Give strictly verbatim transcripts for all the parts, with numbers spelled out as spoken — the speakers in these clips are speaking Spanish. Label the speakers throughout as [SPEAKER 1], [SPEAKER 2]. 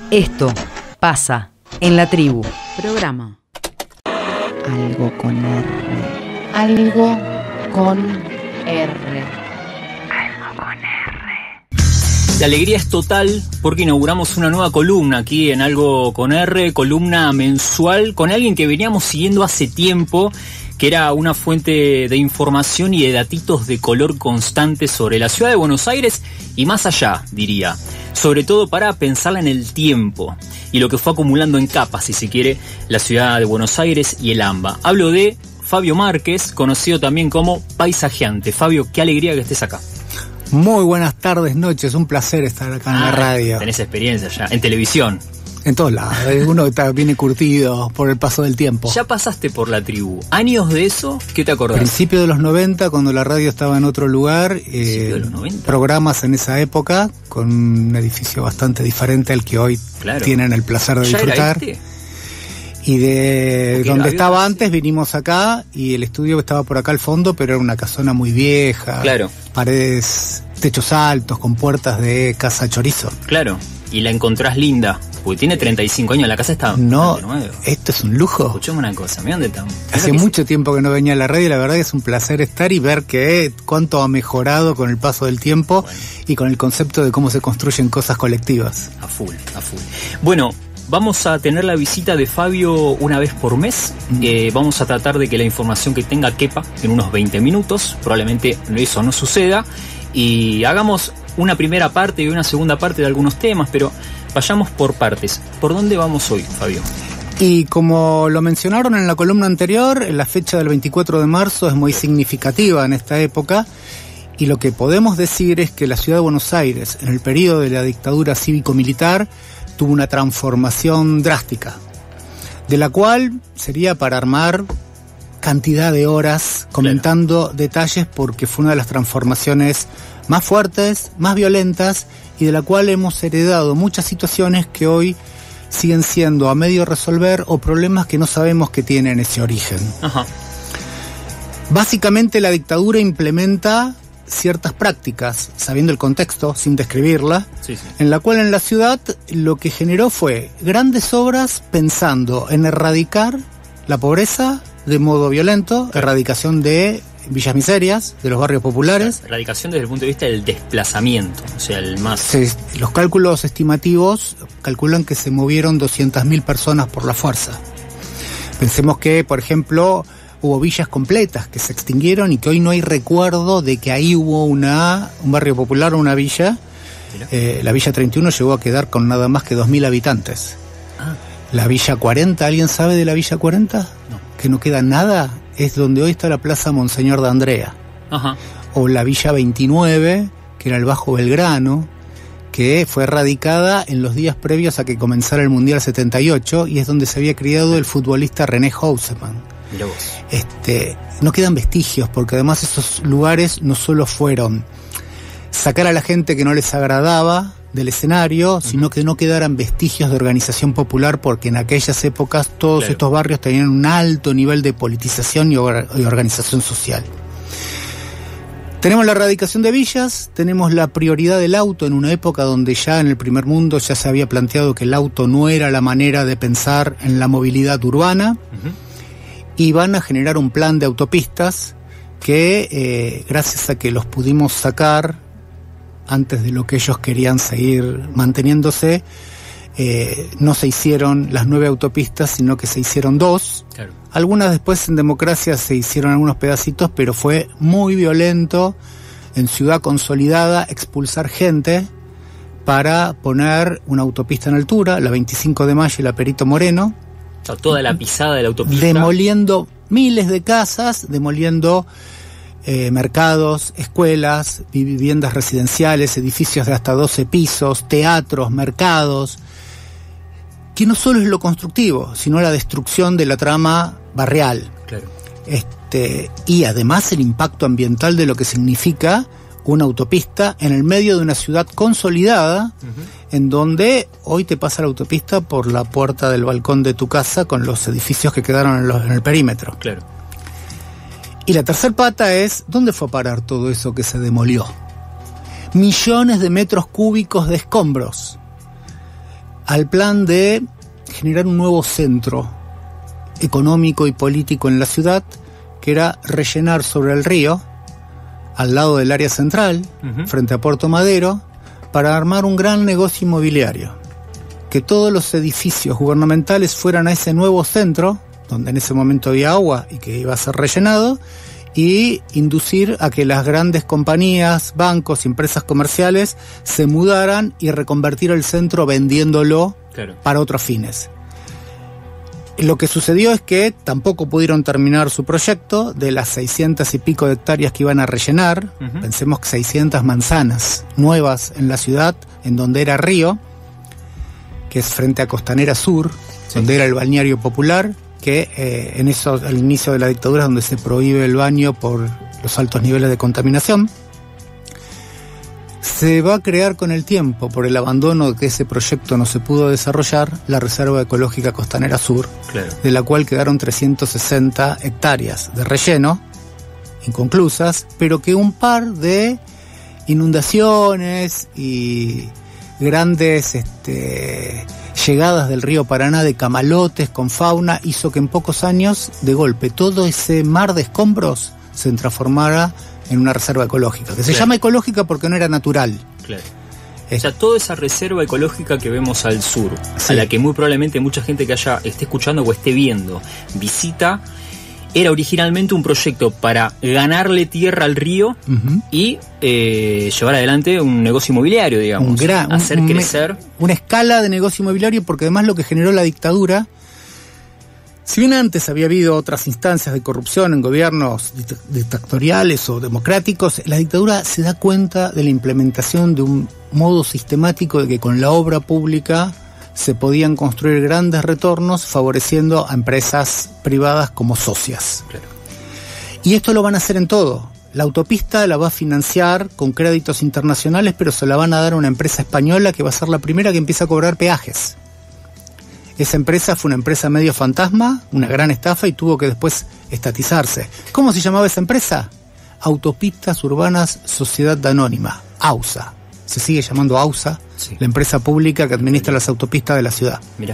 [SPEAKER 1] Esto pasa en la tribu.
[SPEAKER 2] Programa.
[SPEAKER 3] Algo con R. Algo con R.
[SPEAKER 1] Algo con R.
[SPEAKER 4] La alegría es total porque inauguramos una nueva columna aquí en Algo con R, columna mensual con alguien que veníamos siguiendo hace tiempo, que era una fuente de información y de datitos de color constante sobre la ciudad de Buenos Aires y más allá, diría. Sobre todo para pensarla en el tiempo y lo que fue acumulando en capas, si se quiere, la ciudad de Buenos Aires y el AMBA. Hablo de Fabio Márquez, conocido también como Paisajeante. Fabio, qué alegría que estés acá.
[SPEAKER 5] Muy buenas tardes, noches, un placer estar acá ah, en la radio.
[SPEAKER 4] Tenés experiencia ya, en televisión.
[SPEAKER 5] En todos lados, uno está, viene curtido por el paso del tiempo.
[SPEAKER 4] Ya pasaste por la tribu. ¿Años de eso? ¿Qué te acordás?
[SPEAKER 5] Principio de los noventa, cuando la radio estaba en otro lugar. Eh,
[SPEAKER 4] de los noventa.
[SPEAKER 5] Programas en esa época, con un edificio bastante diferente al que hoy claro. tienen el placer de disfrutar.
[SPEAKER 4] ¿Ya era este?
[SPEAKER 5] Y de donde estaba antes vinimos acá y el estudio estaba por acá al fondo, pero era una casona muy vieja.
[SPEAKER 4] Claro.
[SPEAKER 5] Paredes, techos altos, con puertas de casa chorizo.
[SPEAKER 4] Claro. Y la encontrás linda. Porque tiene treinta y cinco años, la casa está
[SPEAKER 5] no, nueva. Esto es un lujo.
[SPEAKER 4] Escuchame una cosa, mirá dónde estamos.
[SPEAKER 5] Hace mucho tiempo que no venía a la radio y la verdad que es un placer estar y ver que cuánto ha mejorado con el paso del tiempo bueno. y con el concepto de cómo se construyen cosas colectivas.
[SPEAKER 4] A full, a full. Bueno, vamos a tener la visita de Fabio una vez por mes. Mm. Eh, vamos a tratar de que la información que tenga quepa en unos veinte minutos. Probablemente eso no suceda. Y hagamos una primera parte y una segunda parte de algunos temas, pero vayamos por partes. ¿Por dónde vamos hoy, Fabio?
[SPEAKER 5] Y como lo mencionaron en la columna anterior, la fecha del veinticuatro de marzo es muy significativa en esta época, y lo que podemos decir es que la ciudad de Buenos Aires, en el periodo de la dictadura cívico-militar, tuvo una transformación drástica, de la cual sería para armar cantidad de horas comentando claro. detalles, porque fue una de las transformaciones más fuertes, más violentas, y de la cual hemos heredado muchas situaciones que hoy siguen siendo a medio resolver o problemas que no sabemos que tienen ese origen.
[SPEAKER 4] Ajá.
[SPEAKER 5] Básicamente la dictadura implementa ciertas prácticas, sabiendo el contexto, sin describirla,
[SPEAKER 4] sí, sí.
[SPEAKER 5] en la cual en la ciudad lo que generó fue grandes obras pensando en erradicar la pobreza de modo violento, erradicación de villas miserias, de los barrios populares.
[SPEAKER 4] O sea, erradicación desde el punto de vista del desplazamiento, o sea, el más...
[SPEAKER 5] Sí, los cálculos estimativos calculan que se movieron doscientas mil personas por la fuerza. Pensemos que, por ejemplo, hubo villas completas que se extinguieron y que hoy no hay recuerdo de que ahí hubo una un barrio popular o una villa. Eh, la Villa treinta y uno llegó a quedar con nada más que dos mil habitantes.
[SPEAKER 4] Ah.
[SPEAKER 5] La Villa cuarenta, ¿alguien sabe de la Villa cuarenta?
[SPEAKER 4] No.
[SPEAKER 5] Que no queda nada. Es donde hoy está la Plaza Monseñor de Andrea.
[SPEAKER 4] Ajá.
[SPEAKER 5] O la Villa veintinueve, que era el Bajo Belgrano, que fue erradicada en los días previos a que comenzara el Mundial setenta y ocho, y es donde se había criado el futbolista René Houseman.
[SPEAKER 4] Mirá vos.
[SPEAKER 5] Este, no quedan vestigios, porque además esos lugares no solo fueron sacar a la gente que no les agradaba del escenario, uh-huh. sino que no quedaran vestigios de organización popular, porque en aquellas épocas todos claro. estos barrios tenían un alto nivel de politización y, or- y organización social. Tenemos la erradicación de villas, tenemos la prioridad del auto en una época donde ya en el primer mundo ya se había planteado que el auto no era la manera de pensar en la movilidad urbana, uh-huh. y van a generar un plan de autopistas que, eh, gracias a que los pudimos sacar antes de lo que ellos querían seguir manteniéndose, eh, no se hicieron las nueve autopistas, sino que se hicieron dos.
[SPEAKER 4] Claro.
[SPEAKER 5] Algunas después en democracia se hicieron algunos pedacitos, pero fue muy violento en ciudad consolidada expulsar gente para poner una autopista en altura, la veinticinco de mayo y la Perito Moreno.
[SPEAKER 4] O sea, toda la pisada de la autopista.
[SPEAKER 5] Demoliendo miles de casas, demoliendo Eh, mercados, escuelas, viviendas residenciales, edificios de hasta doce pisos, teatros, mercados, que no solo es lo constructivo, sino la destrucción de la trama barrial.
[SPEAKER 4] Claro.
[SPEAKER 5] Este, y además el impacto ambiental de lo que significa una autopista en el medio de una ciudad consolidada, uh-huh. en donde hoy te pasa la autopista por la puerta del balcón de tu casa con los edificios que quedaron en, los, en el perímetro.
[SPEAKER 4] Claro.
[SPEAKER 5] Y la tercer pata es, ¿dónde fue a parar todo eso que se demolió? Millones de metros cúbicos de escombros. al plan de generar un nuevo centro económico y político en la ciudad, que era rellenar sobre el río, al lado del área central, uh-huh. frente a Puerto Madero, para armar un gran negocio inmobiliario. Que todos los edificios gubernamentales fueran a ese nuevo centro, donde en ese momento había agua y que iba a ser rellenado, y inducir a que las grandes compañías, bancos, empresas comerciales se mudaran y reconvertir el centro vendiéndolo claro. para otros fines. Lo que sucedió es que tampoco pudieron terminar su proyecto. De las seiscientas y pico de hectáreas que iban a rellenar, uh-huh. pensemos que seiscientas manzanas nuevas en la ciudad, en donde era río, que es frente a Costanera Sur, sí. donde era el balneario popular, que eh, en eso, al inicio de la dictadura, donde se prohíbe el baño por los altos niveles de contaminación. Se va a crear con el tiempo, por el abandono de que ese proyecto no se pudo desarrollar, la Reserva Ecológica Costanera Sur, claro. de la cual quedaron trescientas sesenta hectáreas de relleno, inconclusas, pero que un par de inundaciones y grandes este, llegadas del río Paraná de camalotes con fauna hizo que en pocos años, de golpe, todo ese mar de escombros se transformara en una reserva ecológica, que se claro. llama ecológica porque no era natural.
[SPEAKER 4] Claro. Es... O sea, toda esa reserva ecológica que vemos al sur, sí. a la que muy probablemente mucha gente que haya esté escuchando o esté viendo visita, era originalmente un proyecto para ganarle tierra al río uh-huh. y eh, llevar adelante un negocio inmobiliario, digamos,
[SPEAKER 5] un gran,
[SPEAKER 4] hacer
[SPEAKER 5] un,
[SPEAKER 4] crecer.
[SPEAKER 5] Una escala de negocio inmobiliario, porque además lo que generó la dictadura, si bien antes había habido otras instancias de corrupción en gobiernos dictatoriales o democráticos, la dictadura se da cuenta de la implementación de un modo sistemático de que con la obra pública se podían construir grandes retornos favoreciendo a empresas privadas como socias. Claro. Y esto lo van a hacer en todo. La autopista la va a financiar con créditos internacionales, pero se la van a dar a una empresa española que va a ser la primera que empieza a cobrar peajes. Esa empresa fue una empresa medio fantasma, una gran estafa, y tuvo que después estatizarse. ¿Cómo se llamaba esa empresa? Autopistas Urbanas Sociedad Anónima, AUSA. Se sigue llamando AUSA, sí. la empresa pública que administra las autopistas de la ciudad.
[SPEAKER 4] Mirá.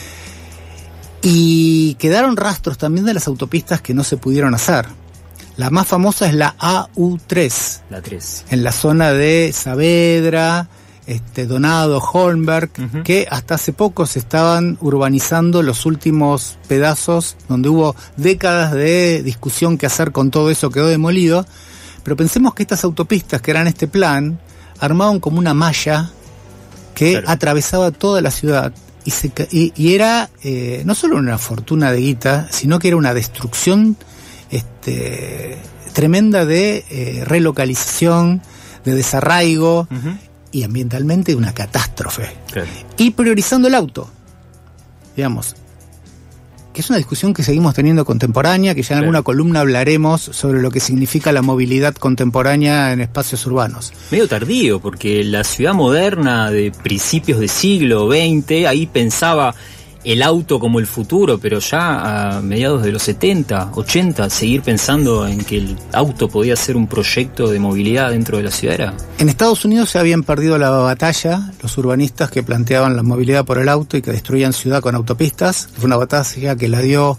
[SPEAKER 5] Y quedaron rastros también de las autopistas que no se pudieron hacer. La más famosa es la A U tres.
[SPEAKER 4] La tres.
[SPEAKER 5] En la zona de Saavedra, este, Donado, Holmberg, uh-huh. que hasta hace poco se estaban urbanizando los últimos pedazos, donde hubo décadas de discusión que hacer con todo eso, quedó demolido. Pero pensemos que estas autopistas que eran este plan, armaban como una malla que claro. atravesaba toda la ciudad y, se, y, y era eh, no solo una fortuna de guita, sino que era una destrucción este, tremenda de eh, relocalización, de desarraigo uh-huh. y ambientalmente una catástrofe. Claro. Y priorizando el auto, digamos, que es una discusión que seguimos teniendo contemporánea, que ya en claro. alguna columna hablaremos sobre lo que significa la movilidad contemporánea en espacios urbanos.
[SPEAKER 4] Medio tardío, porque la ciudad moderna de principios del siglo veinte, ahí pensaba el auto como el futuro, pero ya a mediados de los setenta, ochenta, seguir pensando en que el auto podía ser un proyecto de movilidad dentro de la ciudad era...
[SPEAKER 5] En Estados Unidos se habían perdido la batalla los urbanistas que planteaban la movilidad por el auto y que destruían ciudad con autopistas. Fue una batalla que la dio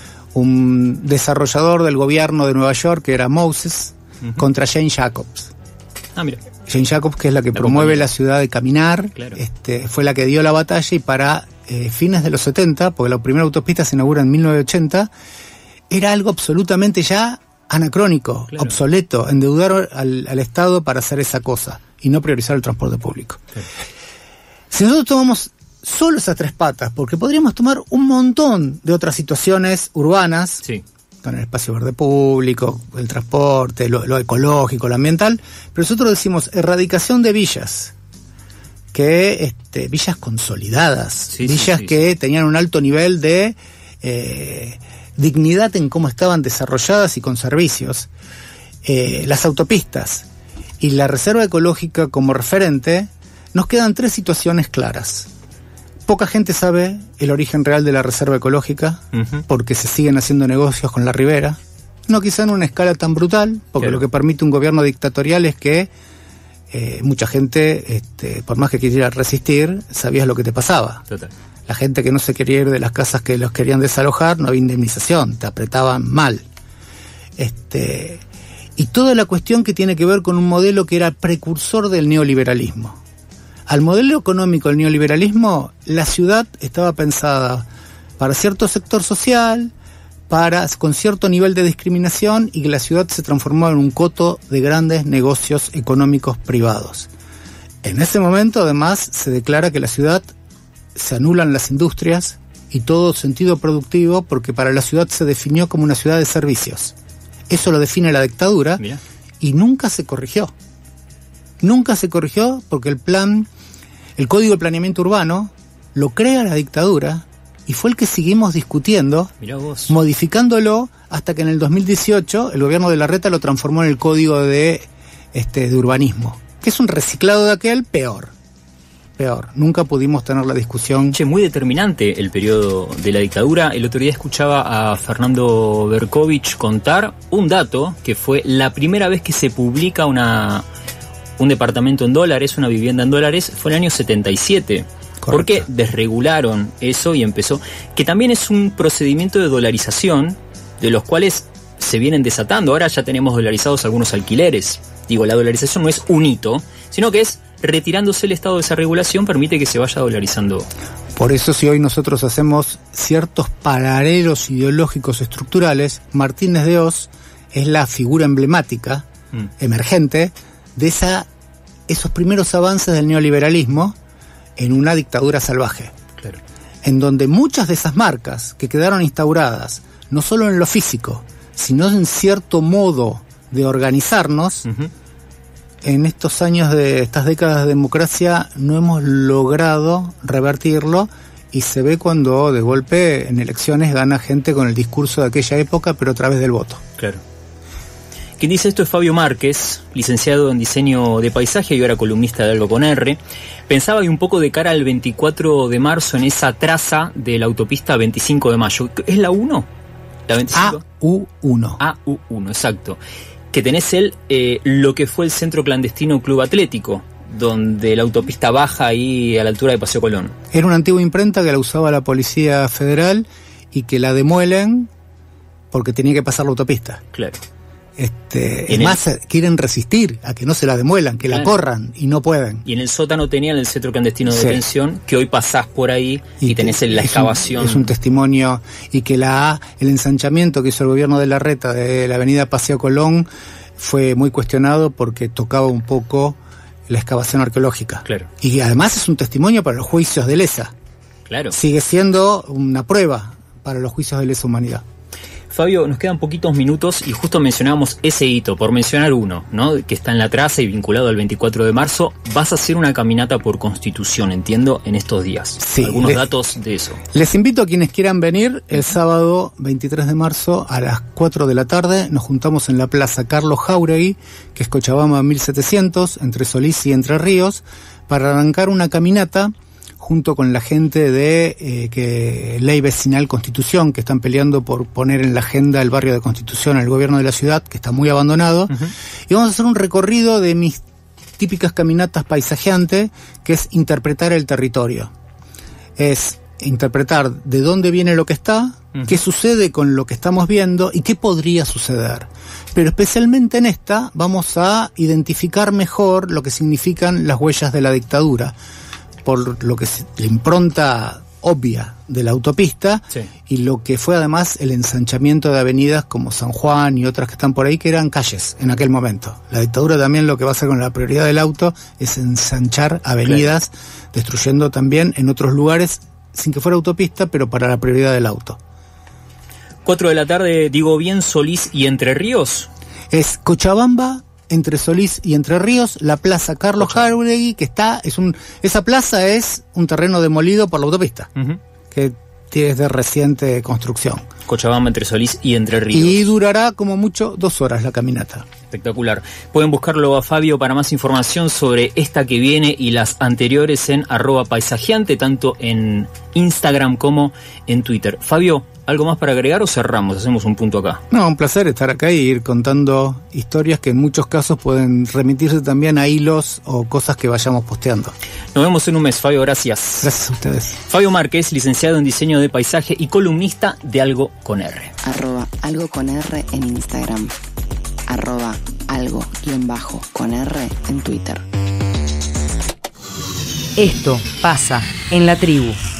[SPEAKER 5] un desarrollador del gobierno de Nueva York, que era Moses, uh-huh. contra Jane Jacobs.
[SPEAKER 4] Ah, mira.
[SPEAKER 5] Jane Jacobs, que es la que la promueve compañía. La ciudad de caminar,
[SPEAKER 4] claro.
[SPEAKER 5] este, fue la que dio la batalla, y para eh, fines de los setenta, porque la primera autopista se inaugura en mil novecientos ochenta, era algo absolutamente ya anacrónico, claro. obsoleto, endeudar al, al Estado para hacer esa cosa y no priorizar el transporte público. Claro. Si nosotros tomamos solo esas tres patas, porque podríamos tomar un montón de otras situaciones urbanas,
[SPEAKER 4] sí.
[SPEAKER 5] con el espacio verde público, el transporte, lo, lo ecológico, lo ambiental, pero nosotros decimos erradicación de villas, que este, villas consolidadas, sí, villas sí, sí, que sí. tenían un alto nivel de eh, dignidad en cómo estaban desarrolladas y con servicios, eh, las autopistas y la reserva ecológica como referente. Nos quedan tres situaciones claras. Poca gente sabe el origen real de la reserva ecológica, uh-huh. porque se siguen haciendo negocios con la ribera. No quizá en una escala tan brutal, porque claro. lo que permite un gobierno dictatorial es que eh, mucha gente, este, por más que quisiera resistir, sabías lo que te pasaba.
[SPEAKER 4] Total.
[SPEAKER 5] La gente que no se quería ir de las casas que los querían desalojar, no había indemnización, te apretaban mal. Este, y toda la cuestión que tiene que ver con un modelo que era precursor del neoliberalismo. Al modelo económico del neoliberalismo, la ciudad estaba pensada para cierto sector social, para, con cierto nivel de discriminación, y que la ciudad se transformó en un coto de grandes negocios económicos privados. En ese momento, además, se declara que la ciudad se anulan las industrias y todo sentido productivo, porque para la ciudad se definió como una ciudad de servicios. Eso lo define la dictadura. Mira. Y nunca se corrigió. Nunca se corrigió porque el plan, el Código de Planeamiento Urbano, lo crea la dictadura y fue el que seguimos discutiendo,
[SPEAKER 4] Mirá vos.
[SPEAKER 5] modificándolo hasta que en el dos mil dieciocho el gobierno de Larreta lo transformó en el Código de, este, de Urbanismo, que es un reciclado de aquel peor. Peor. Nunca pudimos tener la discusión.
[SPEAKER 4] Che, muy determinante el periodo de la dictadura. El otro día escuchaba a Fernando Berkovich contar un dato, que fue la primera vez que se publica una, un departamento en dólares, una vivienda en dólares, fue en el año setenta y siete. Correcto. Porque desregularon eso y empezó, que también es un procedimiento de dolarización, de los cuales se vienen desatando. Ahora ya tenemos dolarizados algunos alquileres. Digo, la dolarización no es un hito, sino que es retirándose el estado de esa regulación, permite que se vaya dolarizando.
[SPEAKER 5] Por eso, si hoy nosotros hacemos ciertos paralelos ideológicos estructurales, Martínez de Hoz es la figura emblemática, mm. emergente, de esa, esos primeros avances del neoliberalismo en una dictadura salvaje. Claro. En donde muchas de esas marcas que quedaron instauradas, no solo en lo físico, sino en cierto modo de organizarnos, uh-huh. en estos años de estas décadas de democracia no hemos logrado revertirlo, y se ve cuando de golpe en elecciones gana gente con el discurso de aquella época, pero a través del voto.
[SPEAKER 4] Claro. Quien dice esto es Fabio Márquez, licenciado en diseño de paisaje y ahora columnista de Algo con R. Pensaba que un poco de cara al veinticuatro de marzo en esa traza de la autopista veinticinco de mayo. ¿Es la uno? ¿La veinticinco?
[SPEAKER 5] A U uno.
[SPEAKER 4] A U uno, exacto. Que tenés el, eh, lo que fue el centro clandestino Club Atlético, donde la autopista baja ahí a la altura de Paseo Colón.
[SPEAKER 5] Era una antigua imprenta que la usaba la Policía Federal y que la demuelen porque tenía que pasar la autopista.
[SPEAKER 4] Claro.
[SPEAKER 5] Este, es más, el... quieren resistir a que no se la demuelan, que claro. la corran, y no pueden.
[SPEAKER 4] Y en el sótano tenían el centro clandestino de sí. detención, que hoy pasás por ahí y, y tenés la
[SPEAKER 5] es
[SPEAKER 4] excavación.
[SPEAKER 5] Un, es un testimonio, y que la el ensanchamiento que hizo el gobierno de Larreta de la avenida Paseo Colón fue muy cuestionado porque tocaba un poco la excavación arqueológica.
[SPEAKER 4] Claro.
[SPEAKER 5] Y además es un testimonio para los juicios de lesa.
[SPEAKER 4] Claro.
[SPEAKER 5] Sigue siendo una prueba para los juicios de lesa humanidad.
[SPEAKER 4] Fabio, nos quedan poquitos minutos y justo mencionábamos ese hito, por mencionar uno, ¿no? Que está en la traza y vinculado al veinticuatro de marzo. Vas a hacer una caminata por Constitución, entiendo, en estos días.
[SPEAKER 5] Sí.
[SPEAKER 4] Algunos
[SPEAKER 5] les,
[SPEAKER 4] datos de eso.
[SPEAKER 5] Les invito a quienes quieran venir el sábado veintitrés de marzo a las cuatro de la tarde. Nos juntamos en la Plaza Carlos Jáuregui, que es Cochabamba mil setecientos, entre Solís y Entre Ríos, para arrancar una caminata junto con la gente de eh, que Ley Vecinal Constitución, que están peleando por poner en la agenda el barrio de Constitución, el gobierno de la ciudad, que está muy abandonado. Uh-huh. Y vamos a hacer un recorrido de mis típicas caminatas paisajeantes, que es interpretar el territorio. Es interpretar de dónde viene lo que está, uh-huh. qué sucede con lo que estamos viendo y qué podría suceder. Pero especialmente en esta vamos a identificar mejor lo que significan las huellas de la dictadura, por lo que es la impronta obvia de la autopista, sí. y lo que fue además el ensanchamiento de avenidas como San Juan y otras que están por ahí, que eran calles en aquel momento. La dictadura también lo que va a hacer con la prioridad del auto es ensanchar avenidas, claro. destruyendo también en otros lugares, sin que fuera autopista, pero para la prioridad del auto.
[SPEAKER 4] Cuatro de la tarde, digo bien, Solís y Entre Ríos.
[SPEAKER 5] Es Cochabamba, entre Solís y Entre Ríos, la Plaza Carlos Jáuregui, que está, es un, esa plaza es un terreno demolido por la autopista, uh-huh. que es de reciente construcción.
[SPEAKER 4] Cochabamba, Entre Solís y Entre Ríos.
[SPEAKER 5] Y durará como mucho dos horas la caminata.
[SPEAKER 4] Espectacular. Pueden buscarlo a Fabio para más información sobre esta que viene y las anteriores en arroba paisajeante, tanto en Instagram como en Twitter. Fabio, ¿Algo más para agregar o cerramos? Hacemos un punto acá.
[SPEAKER 5] No, un placer estar acá y ir contando historias que en muchos casos pueden remitirse también a hilos o cosas que vayamos posteando.
[SPEAKER 4] Nos vemos en un mes, Fabio, gracias.
[SPEAKER 5] Gracias a ustedes.
[SPEAKER 4] Fabio Márquez, licenciado en diseño de paisaje y columnista de Algo con R.
[SPEAKER 3] Arroba algo con R en Instagram. Arroba algo guión bajo con R en Twitter.
[SPEAKER 1] Esto pasa en la tribu.